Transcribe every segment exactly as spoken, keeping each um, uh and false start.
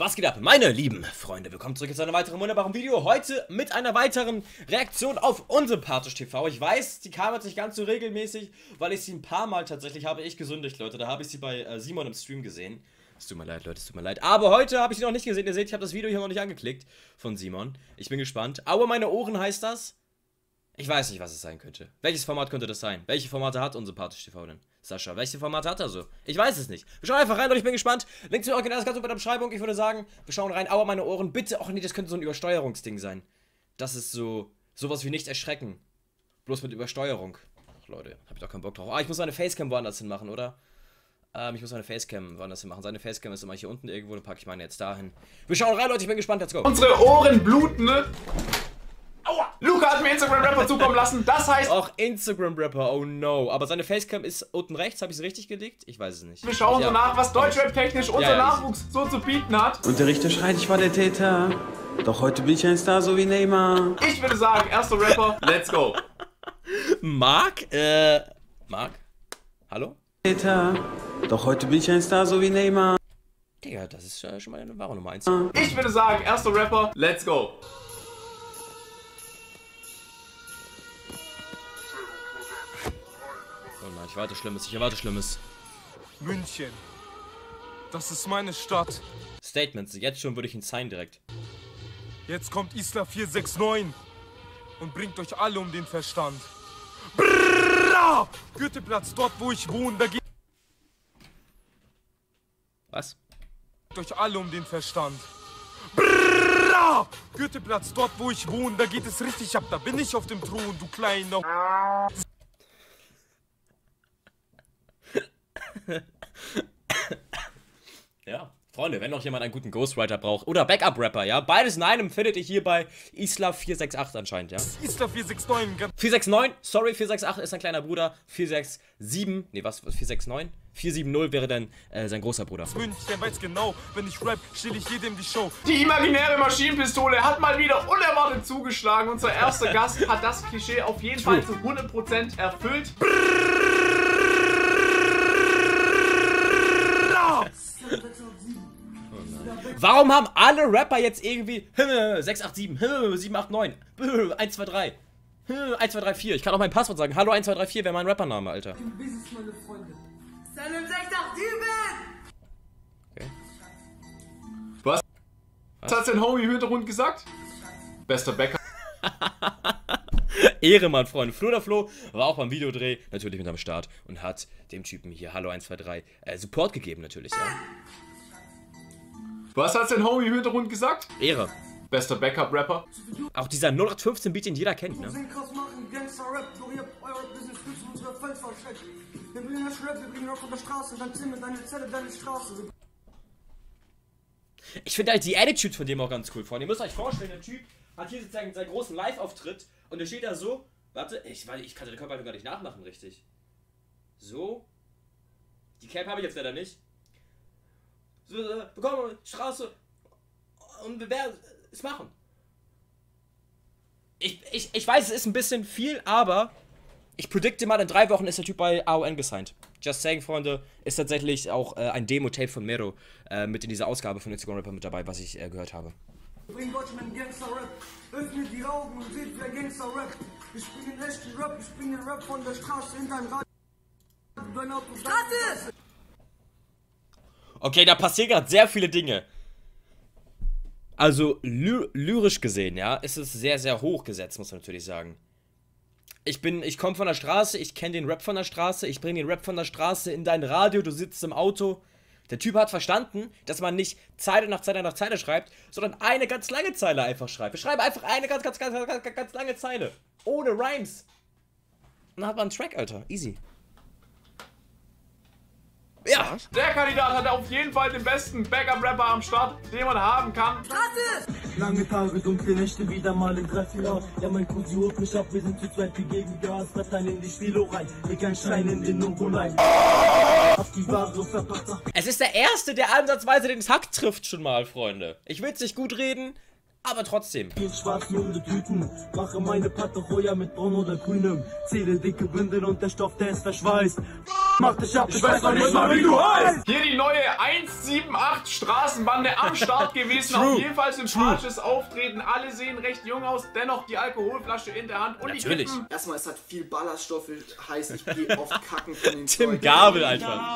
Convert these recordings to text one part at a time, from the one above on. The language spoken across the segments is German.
Was geht ab, meine lieben Freunde? Willkommen zurück zu einem weiteren wunderbaren Video. Heute mit einer weiteren Reaktion auf Unsympathisch T V. Ich weiß, die kam jetzt nicht ganz so regelmäßig, weil ich sie ein paar Mal tatsächlich habe ich gesündigt, Leute. Da habe ich sie bei äh, Simon im Stream gesehen. Es tut mir leid, Leute, es tut mir leid. Aber heute habe ich sie noch nicht gesehen. Ihr seht, ich habe das Video hier noch nicht angeklickt von Simon. Ich bin gespannt. Aua, meine Ohren heißt das. Ich weiß nicht, was es sein könnte. Welches Format könnte das sein? Welche Formate hat Unsympathisch T V denn? Sascha, welche Formate hat er so? Ich weiß es nicht. Wir schauen einfach rein und ich bin gespannt. Link zu Original ist ganz unten in der Beschreibung. Ich würde sagen, wir schauen rein. Aua, meine Ohren. Bitte. Ach nee, das könnte so ein Übersteuerungsding sein. Das ist so, sowas wie nicht erschrecken. Bloß mit Übersteuerung. Ach Leute, hab ich doch keinen Bock drauf. Ah, ich muss meine Facecam woanders hin machen, oder? Ähm, ich muss meine Facecam woanders hin machen. Seine Facecam ist immer hier unten irgendwo. Dann packe ich meine jetzt dahin. Wir schauen rein, Leute. Ich bin gespannt. Let's go. Unsere Ohren bluten, ne? Aua! Luca hat mir Instagram-Rapper zukommen lassen, das heißt... Auch Instagram-Rapper, oh no. Aber seine Facecam ist unten rechts, habe ich es richtig gelegt? Ich weiß es nicht. Wir schauen ja. so nach, was Deutschrap-technisch unser ja, ja, Nachwuchs so zu bieten hat. Und der Richter schreit, ich war der Täter. Doch heute bin ich ein Star, so wie Neymar. Ich würde sagen, erster Rapper, let's go. Marc? Äh... Marc? Hallo? Täter. Doch heute bin ich ein Star, so wie Neymar. Digga, das ist äh, schon mal eine wahre Nummer eins. Ich würde sagen, erster Rapper, let's go. Oh nein, ich warte Schlimmes, ich erwarte Schlimmes. München. Das ist meine Stadt. Statements, jetzt schon würde ich ihn sein direkt. Jetzt kommt Isla vier sechs neun und bringt euch alle um den Verstand. Brrrra! Goetheplatz, dort wo ich wohne, da geht Was? euch alle um den Verstand. Brrrra! Goetheplatz, dort wo ich wohne, da geht es richtig ab, da bin ich auf dem Thron, du kleiner... Ja, Freunde, wenn noch jemand einen guten Ghostwriter braucht oder Backup-Rapper, ja, beides in einem findet ihr hier bei Isla vier sechs acht anscheinend, ja. Isla vier sechs neun. vier sechs neun, sorry, vier sechs acht ist sein kleiner Bruder, vier sechs sieben, nee, was, vier sechs neun? vier sieben null wäre dann äh, sein großer Bruder. München weiß genau, wenn ich rap, stelle ich jedem die Show. Die imaginäre Maschinenpistole hat mal wieder unerwartet zugeschlagen. Unser erster Gast hat das Klischee auf jeden Fall zu hundert Prozent erfüllt. Warum haben alle Rapper jetzt irgendwie sechs acht sieben, sieben acht neun, eins zwei drei, eins zwei drei vier? Ich kann auch mein Passwort sagen. Hallo eins zwei drei vier wäre mein Rappername, Alter. Okay. Was? Was hat sein Homie im Hintergrund gesagt? Bester Bäcker. Ehrenmann, Freunde. Flo der Flo war auch beim Videodreh natürlich mit am Start und hat dem Typen hier, Hallo eins zwei drei, äh, Support gegeben natürlich, ja. Was hat sein Homie im Hintergrund gesagt? Ehre. Bester Backup-Rapper. Auch dieser null acht fünfzehn Beat, den jeder kennt, ne? Ich finde halt die Attitude von dem auch ganz cool, Freunde. Ihr müsst euch vorstellen, der Typ hat hier sozusagen seinen großen Live-Auftritt und der steht da so. Warte, ich, ich kann seine Körperhaltung gar nicht nachmachen, richtig. So. Die Cap habe ich jetzt leider nicht. So, äh, bekommen Straße und wir werden es machen. Ich, ich, ich weiß, es ist ein bisschen viel, aber ich predikte mal, in drei Wochen ist der Typ bei A O N gesigned. Just saying, Freunde, ist tatsächlich auch äh, ein Demo-Tape von Mero äh, mit in dieser Ausgabe von Instagram Rapper mit dabei, was ich äh, gehört habe. Bring Deutschland in Gangster-Rap, öffnet die Augen und seht, wer Gangster-Rap. Ich bring den echten Rap, ich bring den Rap von der Straße in dein Radio. Straße! Okay, da passieren gerade sehr viele Dinge. Also, ly lyrisch gesehen, ja, ist es sehr, sehr hoch gesetzt, muss man natürlich sagen. Ich bin, ich komme von der Straße, ich kenne den Rap von der Straße, ich bringe den Rap von der Straße in dein Radio, du sitzt im Auto. Der Typ hat verstanden, dass man nicht Zeile nach Zeile nach Zeile schreibt, sondern eine ganz lange Zeile einfach schreibt. Wir schreiben einfach eine ganz, ganz, ganz, ganz, ganz, ganz lange Zeile. Ohne Rhymes. Und dann hat man einen Track, Alter. Easy. Ja. Der Kandidat hat auf jeden Fall den besten Backup-Rapper am Start, den man haben kann. Lange Tage, dunkle Nächte, wieder mal in drei, vier Jahren. Ja, mein Cousin holt mich ab, wir sind zu zweit, wir gegen Gas. Parteien in die Spielo rein, leg ein Stein in den Nungolein. Auf die Ware verpackt. Es ist der Erste, der ansatzweise den Hack trifft schon mal, Freunde. Ich will es nicht gut reden, aber trotzdem. In schwarzen Hundetüten, mache meine Patagoya mit braun oder grünem. Zähle dicke Bündel und der Stoff, der ist verschweißt. Mach dich ab, ich weiß noch nicht mal, wie du heißt. Hier die neue eins sieben acht Straßenbande am Start gewesen. Auf jeden Fall sympathisches Auftreten. Alle sehen recht jung aus. Dennoch die Alkoholflasche in der Hand. Und natürlich. Die Kippen. Erstmal, es hat viel Ballaststoffe. Heißt, ich gehe oft kacken von den Tim Zeug. Gabel, Alter.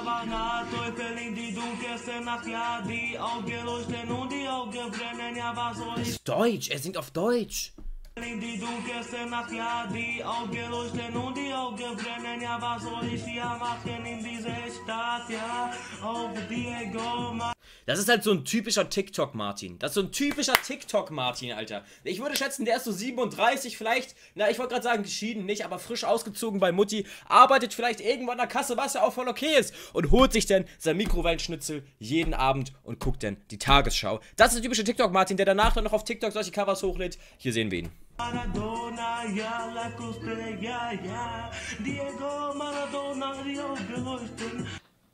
Das ist Deutsch. Er singt auf Deutsch. In die dunkelste Nacht, ja, die Augen leuchten und die Augen brennen, ja, was soll ich hier machen in dieser Stadt, ja, auf Diego. Das ist halt so ein typischer TikTok-Martin. Das ist so ein typischer TikTok-Martin, Alter. Ich würde schätzen, der ist so siebenunddreißig, vielleicht, na, ich wollte gerade sagen, geschieden nicht, aber frisch ausgezogen bei Mutti, arbeitet vielleicht irgendwann an der Kasse, was ja auch voll okay ist, und holt sich dann sein Mikrowellenschnitzel jeden Abend und guckt dann die Tagesschau. Das ist der typische TikTok-Martin, der danach dann noch auf TikTok solche Covers hochlädt. Hier sehen wir ihn. Maradona, ja, la cosplay, ja, ja, Diego Maradona, die Augen leuchten.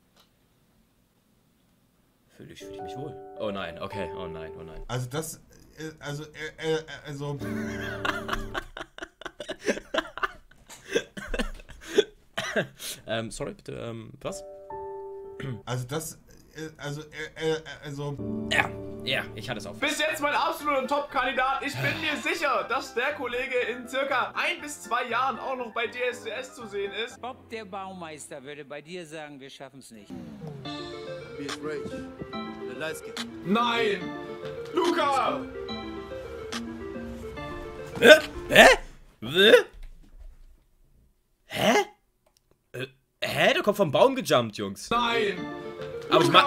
Fühle ich, fühle ich mich wohl. Oh nein, okay, oh nein, oh nein. Also das, äh, also, äh, äh, also... ähm, sorry, bitte, ähm, was? Also das, äh, also, äh, äh, also... Ja, ja, ich hatte es auf. Bis jetzt mein absoluter Top-Kandidat. Ich bin mir sicher, dass der Kollege in circa ein bis zwei Jahren auch noch bei D S D S zu sehen ist. Bob der Baumeister würde bei dir sagen, wir schaffen es nicht. Nein! Luca! Hä? Hä? Hä? Hä? Äh, hä? Der kommt vom Baum gejumpt, Jungs. Nein! Aber ich mag...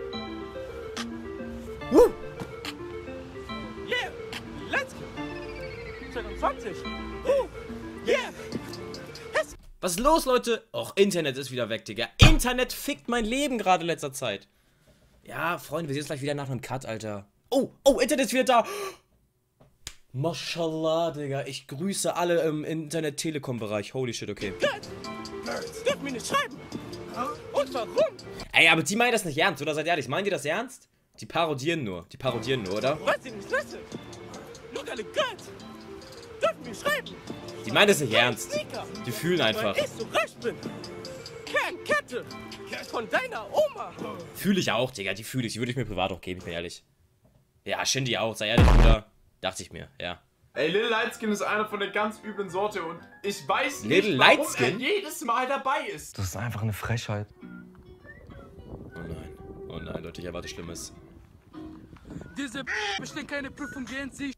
Huh. Yeah, let's go. zweiundzwanzig. Uh, yeah. Was ist los, Leute? Och, Internet ist wieder weg, Digga. Internet fickt mein Leben gerade in letzter Zeit. Ja, Freunde, wir sehen uns gleich wieder nach einem Cut, Alter. Oh, oh, Internet ist wieder da. Mashallah, Digga. Ich grüße alle im Internet-Telekom-Bereich. Holy shit, okay. Darf mir nicht schreiben. Und warum? Ey, aber die meinen das nicht ernst, oder? Seid ehrlich, meinen die das ernst? Die parodieren nur. Die parodieren nur, oder? Was ich nicht lasse. Look alle Gott. Darf mir schreiben. Die meinen das nicht ernst. Die fühlen einfach. Weil ich so reich bin. Kernkette. Von deiner Oma. Fühle ich auch, Digga. Die fühle ich. Die würde ich mir privat auch geben, ich bin ehrlich. Ja, Shindy auch. Sei ehrlich, Bruder. Dachte ich mir, ja. Ey, Little Lightskin ist einer von der ganz üblen Sorte und ich weiß nicht, Little warum Lightskin? er jedes Mal dabei ist. Das ist einfach eine Frechheit. Oh nein. Oh nein, Leute, ich erwarte Schlimmes. Diese besteht keine Prüfung, gehen Sie.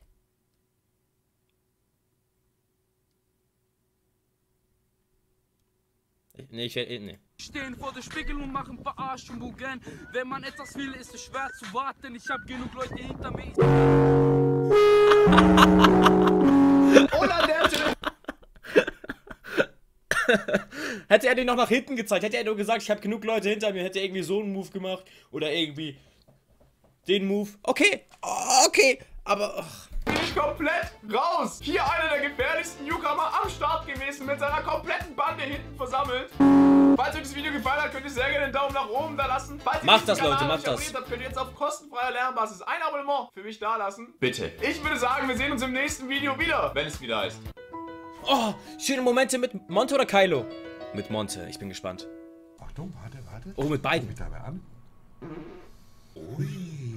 Nee, ich werde. Nee. Stehen vor der Spiegel und machen Verarschungen. Wenn man etwas will, ist es schwer zu warten. Ich habe genug Leute hinter mir. Oder der Hätte er den noch nach hinten gezeigt, hätte er nur gesagt, ich habe genug Leute hinter mir, hätte er irgendwie so einen Move gemacht oder irgendwie den Move. Okay, okay, aber ach. bin ich komplett raus. Hier einer der gefährlichsten Newcomer am Start gewesen, mit seiner kompletten Bande hinten versammelt. Falls euch das Video gefallen hat, könnt ihr sehr gerne einen Daumen nach oben da lassen. Falls macht ihr das, Leute, macht das. Habt, könnt ihr jetzt auf kostenfreier Lernbasis ein Abonnement für mich da lassen. Bitte. Ich würde sagen, wir sehen uns im nächsten Video wieder, wenn es wieder heißt. Oh, schöne Momente mit Monte oder Kylo? Mit Monte, ich bin gespannt. Achtung, warte, warte. Oh, mit beiden. Mit dabei an. Ui.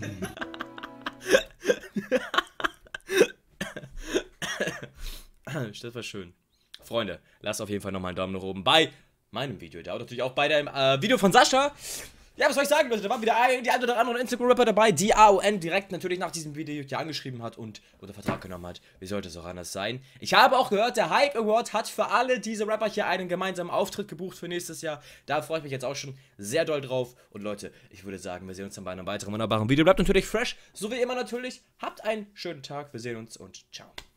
Das war schön. Freunde, lasst auf jeden Fall nochmal einen Daumen nach oben bei meinem Video. Da und natürlich auch bei dem äh, Video von Sascha. Ja, was soll ich sagen, Leute? Da war wieder ein, die ein oder andere Instagram-Rapper dabei, die A O N direkt natürlich nach diesem Video hier angeschrieben hat und unter Vertrag genommen hat. Wie sollte es auch anders sein? Ich habe auch gehört, der Hype Award hat für alle diese Rapper hier einen gemeinsamen Auftritt gebucht für nächstes Jahr. Da freue ich mich jetzt auch schon sehr doll drauf. Und Leute, ich würde sagen, wir sehen uns dann bei einem weiteren wunderbaren Video. Bleibt natürlich fresh, so wie immer natürlich. Habt einen schönen Tag. Wir sehen uns und ciao.